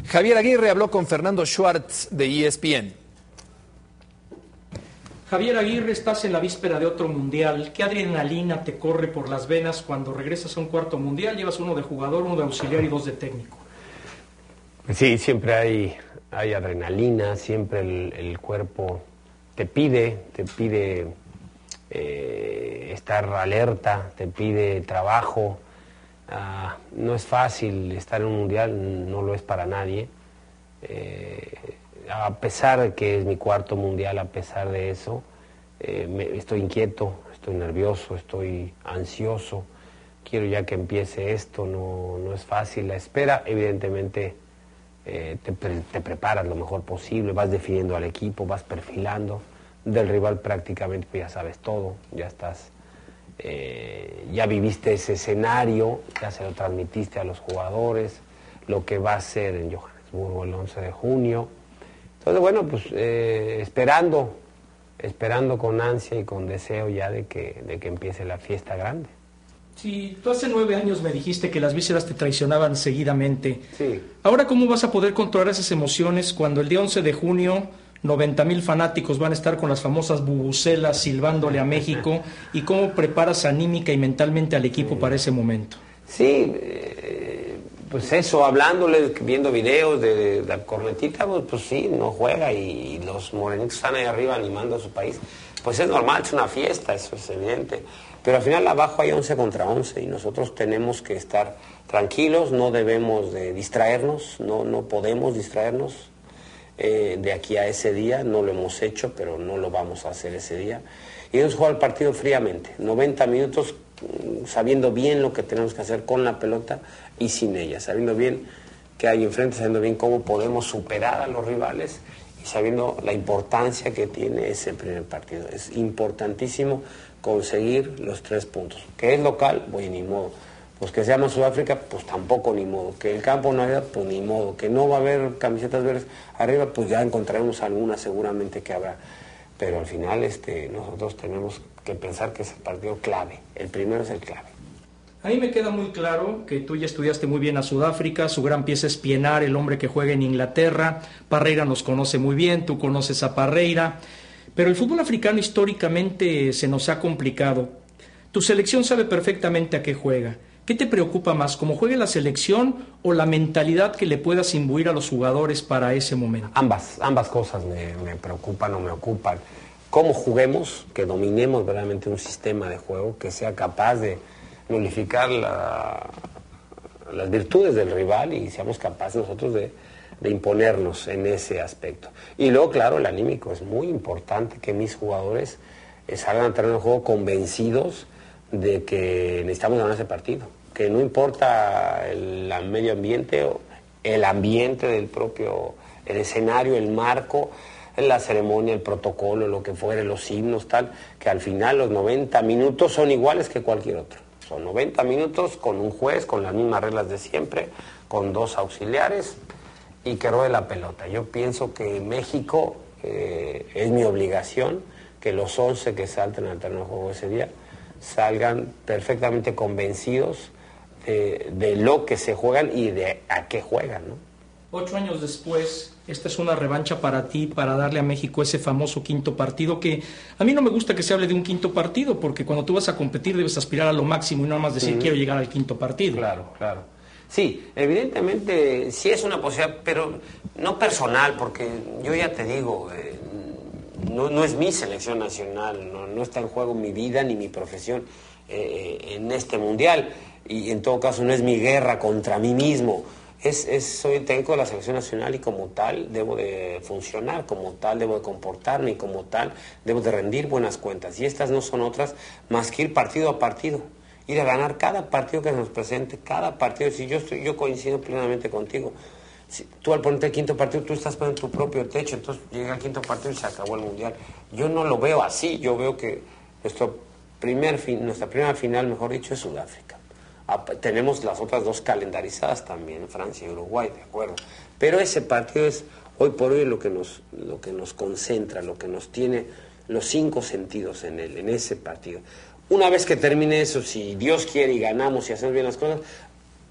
Javier Aguirre habló con Fernando Schwartz de ESPN. Javier Aguirre, estás en la víspera de otro mundial. ¿Qué adrenalina te corre por las venas cuando regresas a un cuarto mundial? Llevas uno de jugador, uno de auxiliar y 2 de técnico. Sí, siempre hay adrenalina, siempre el cuerpo te pide estar alerta, te pide trabajo. No es fácil estar en un mundial, no lo es para nadie. A pesar de que es mi cuarto mundial, a pesar de eso, estoy inquieto, estoy nervioso, estoy ansioso. Quiero ya que empiece esto, no es fácil. La espera, evidentemente, te preparas lo mejor posible, vas definiendo al equipo, vas perfilando. Del rival prácticamente ya sabes todo, ya estás, ya viviste ese escenario, ya se lo transmitiste a los jugadores, lo que va a ser en Johannesburgo el 11 de junio. Entonces, bueno, pues esperando con ansia y con deseo ya de que empiece la fiesta grande. Sí, tú hace 9 años me dijiste que las vísceras te traicionaban seguidamente. Sí. Ahora, ¿cómo vas a poder controlar esas emociones cuando el día 11 de junio 90,000 fanáticos van a estar con las famosas bubucelas silbándole a México? ¿Y cómo preparas anímica y mentalmente al equipo para ese momento? Sí, pues eso, hablándoles, viendo videos de la cornetita, pues sí, no juega y los morenitos están ahí arriba animando a su país. Pues es normal, es una fiesta, eso es evidente. Pero al final abajo hay 11 contra 11 y nosotros tenemos que estar tranquilos, no debemos de distraernos, no podemos distraernos de aquí a ese día. No lo hemos hecho, pero no lo vamos a hacer ese día. Y hemos jugado el partido fríamente, 90 minutos sabiendo bien lo que tenemos que hacer con la pelota y sin ella, sabiendo bien qué hay enfrente, sabiendo bien cómo podemos superar a los rivales y sabiendo la importancia que tiene ese primer partido. Es importantísimo conseguir los 3 puntos. Que es local, pues ni modo. Pues que seamos Sudáfrica, pues tampoco ni modo. Que el campo no haya, pues ni modo. Que no va a haber camisetas verdes arriba, pues ya encontraremos alguna, seguramente que habrá. Pero al final nosotros tenemos que pensar que es el partido clave. El primero es el clave. A mí me queda muy claro que tú ya estudiaste muy bien a Sudáfrica, su gran pieza es Pienaar, el hombre que juega en Inglaterra. Parreira nos conoce muy bien, tú conoces a Parreira. Pero el fútbol africano históricamente se nos ha complicado. Tu selección sabe perfectamente a qué juega. ¿Qué te preocupa más, cómo juegue la selección o la mentalidad que le puedas imbuir a los jugadores para ese momento? Ambas cosas me preocupan o me ocupan. Cómo juguemos, que dominemos verdaderamente un sistema de juego que sea capaz de nulificar las virtudes del rival y seamos capaces nosotros de imponernos en ese aspecto. Y luego, claro, el anímico. Es muy importante que mis jugadores salgan a terreno de juego convencidos de que necesitamos ganar ese partido, que no importa el medio ambiente o el ambiente del propio, el escenario, el marco, la ceremonia, el protocolo, lo que fuere, los himnos, tal, que al final los 90 minutos son iguales que cualquier otro. Son 90 minutos con un juez, con las mismas reglas de siempre, con 2 auxiliares y que ruede la pelota. Yo pienso que México, es mi obligación que los 11 que salten al terreno de juego ese día salgan perfectamente convencidos de lo que se juegan y de a qué juegan, ¿no? 8 años después, esta es una revancha para ti, para darle a México ese famoso 5º partido, que a mí no me gusta que se hable de un 5º partido, porque cuando tú vas a competir debes aspirar a lo máximo y no más decir quiero llegar al 5º partido. Claro. Sí, evidentemente sí es una posibilidad, pero no personal, porque yo ya te digo, no es mi selección nacional, no está en juego mi vida ni mi profesión en este mundial, y en todo caso no es mi guerra contra mí mismo. Soy técnico de la selección nacional y como tal debo de funcionar, como tal debo de comportarme y como tal debo de rendir buenas cuentas. Y estas no son otras más que ir partido a partido, ir a ganar cada partido que se nos presente, cada partido. Si yo coincido plenamente contigo. Si tú al ponerte el 5º partido, tú estás poniendo tu propio techo, entonces llega el 5º partido y se acabó el mundial. Yo no lo veo así, yo veo que nuestra primera final, mejor dicho, es Sudáfrica. Tenemos las otras 2 calendarizadas también, Francia y Uruguay, de acuerdo. Pero ese partido es hoy por hoy lo que nos concentra, lo que nos tiene los 5 sentidos en ese partido. Una vez que termine eso, si Dios quiere y ganamos y hacemos bien las cosas,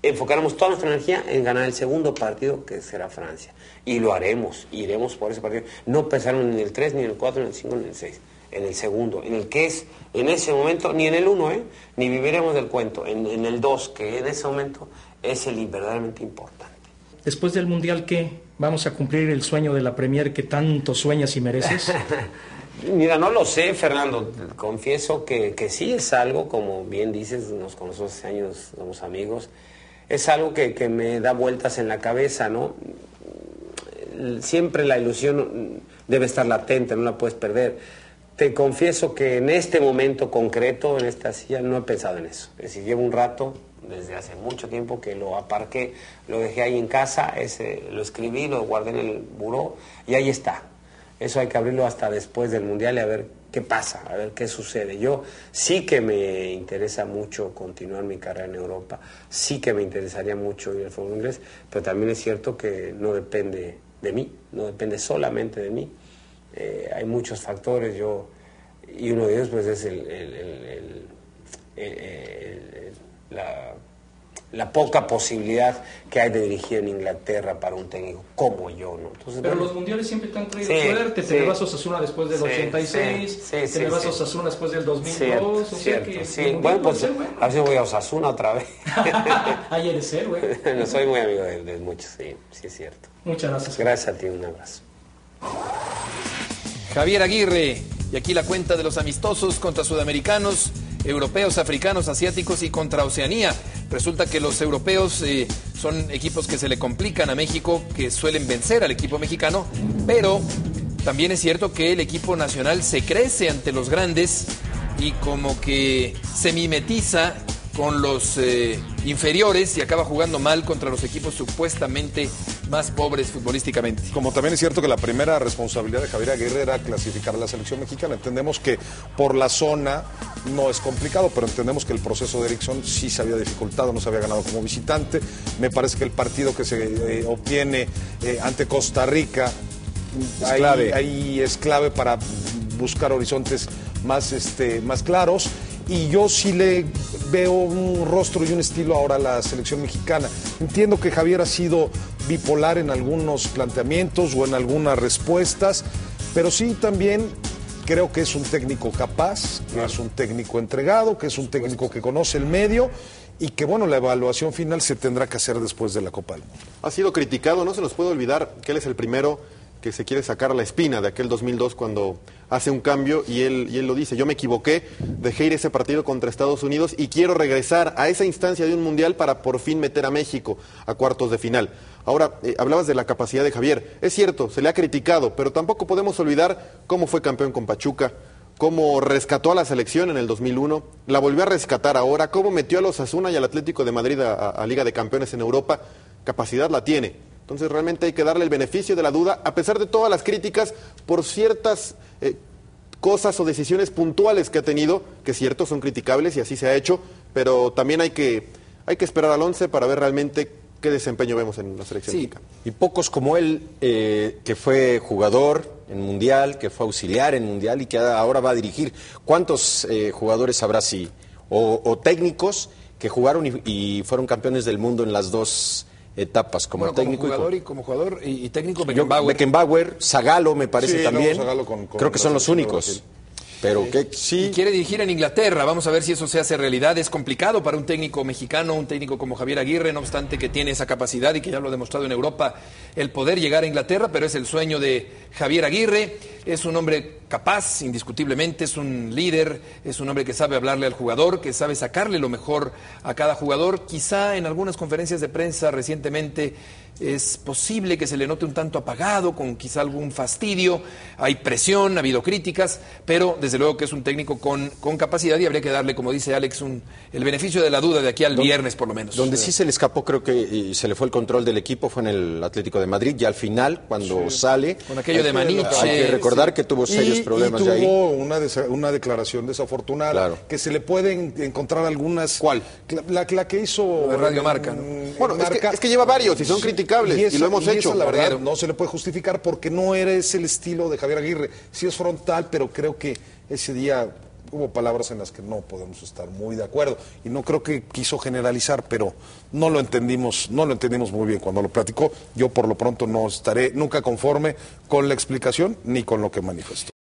enfocaremos toda nuestra energía en ganar el segundo partido, que será Francia. Y lo haremos, iremos por ese partido. No pensaremos ni en el 3, ni en el 4, ni en el 5, ni en el 6. En el segundo, en el que es, en ese momento, ni en el 1, ni viviremos del cuento, en el 2, que en ese momento es el verdaderamente importante. Después del Mundial, ¿qué? ¿Vamos a cumplir el sueño de la Premier que tanto sueñas y mereces? Mira, no lo sé, Fernando. Confieso que sí es algo, como bien dices, nos conocemos hace años, somos amigos. Es algo que me da vueltas en la cabeza, ¿no? Siempre la ilusión debe estar latente, no la puedes perder. Te confieso que en este momento concreto, en esta silla, no he pensado en eso. Es decir, llevo un rato, desde hace mucho tiempo, que lo aparqué, lo dejé ahí en casa, lo escribí, lo guardé en el buró y ahí está. Eso hay que abrirlo hasta después del Mundial y a ver qué pasa, a ver qué sucede. Yo sí que me interesa mucho continuar mi carrera en Europa, sí que me interesaría mucho ir al fútbol inglés, pero también es cierto que no depende de mí, no depende solamente de mí. Hay muchos factores, y uno de ellos pues es la poca posibilidad que hay de dirigir en Inglaterra para un técnico como yo, ¿no? Entonces, pero los mundiales siempre te han traído suerte, te me vas a Osasuna después del 86, te me vas a Osasuna después del 2002, bueno, pues a ver si voy a Osasuna otra vez. Ahí eres güey. No soy muy amigo de muchos, sí es cierto. Muchas gracias. Gracias a ti, un abrazo. Javier Aguirre, y aquí la cuenta de los amistosos contra sudamericanos, europeos, africanos, asiáticos y contra Oceanía. Resulta que los europeos son equipos que se le complican a México, que suelen vencer al equipo mexicano, pero también es cierto que el equipo nacional se crece ante los grandes y como que se mimetiza con los inferiores y acaba jugando mal contra los equipos supuestamente más pobres futbolísticamente. Como también es cierto que la primera responsabilidad de Javier Aguirre era clasificar a la selección mexicana. Entendemos que por la zona no es complicado, pero entendemos que el proceso de Erickson sí se había dificultado, no se había ganado como visitante. Me parece que el partido que se obtiene ante Costa Rica ahí es clave para buscar horizontes más claros. Y yo sí le veo un rostro y un estilo ahora a la selección mexicana. Entiendo que Javier ha sido bipolar en algunos planteamientos o en algunas respuestas, pero sí también creo que es un técnico capaz, que es un técnico entregado, que es un técnico que conoce el medio y que, bueno, la evaluación final se tendrá que hacer después de la Copa del Mundo. Ha sido criticado, no se nos puede olvidar que él es el primero que se quiere sacar la espina de aquel 2002 cuando hace un cambio y él lo dice, yo me equivoqué, dejé ir ese partido contra Estados Unidos y quiero regresar a esa instancia de un mundial para por fin meter a México a cuartos de final. Ahora, hablabas de la capacidad de Javier, es cierto, se le ha criticado, pero tampoco podemos olvidar cómo fue campeón con Pachuca, cómo rescató a la selección en el 2001, la volvió a rescatar ahora, cómo metió a los Osasuna y al Atlético de Madrid a Liga de Campeones en Europa, capacidad la tiene. Entonces realmente hay que darle el beneficio de la duda, a pesar de todas las críticas por ciertas cosas o decisiones puntuales que ha tenido, que es cierto, son criticables y así se ha hecho, pero también hay que esperar al 11 para ver realmente qué desempeño vemos en la selección mexicana. Y pocos como él, que fue jugador en Mundial, que fue auxiliar en Mundial y que ahora va a dirigir. ¿Cuántos jugadores habrá así? O técnicos que jugaron y fueron campeones del mundo en las dos etapas, como técnico como jugador y técnico. Beckenbauer, Zagallo me parece también. Zagallo creo que son los únicos. Pero y quiere dirigir en Inglaterra, vamos a ver si eso se hace realidad. Es complicado para un técnico mexicano, un técnico como Javier Aguirre, no obstante que tiene esa capacidad y que ya lo ha demostrado en Europa, el poder llegar a Inglaterra, pero es el sueño de Javier Aguirre. Es un hombre capaz, indiscutiblemente, es un líder, es un hombre que sabe hablarle al jugador, que sabe sacarle lo mejor a cada jugador. Quizá en algunas conferencias de prensa recientemente es posible que se le note un tanto apagado, con quizá algún fastidio, hay presión, ha habido críticas, pero desde luego que es un técnico con capacidad y habría que darle, como dice Alex, el beneficio de la duda de aquí al viernes por lo menos. Donde sí se le escapó, creo que y se le fue el control del equipo, fue en el Atlético de Madrid, y al final, cuando sale... Con aquello de Maniche. Hay que recordar que tuvo serios problemas y de ahí. Tuvo una declaración desafortunada, claro, que se le pueden encontrar algunas... ¿Cuál? La que hizo... De Radio Marca, ¿no? Bueno, es que lleva varios y son criticables y lo hemos hecho. La verdad, no se le puede justificar porque no eres el estilo de Javier Aguirre. Sí es frontal, pero creo que ese día hubo palabras en las que no podemos estar muy de acuerdo y no creo que quiso generalizar, pero no lo entendimos muy bien cuando lo platicó. Yo por lo pronto no estaré nunca conforme con la explicación ni con lo que manifestó.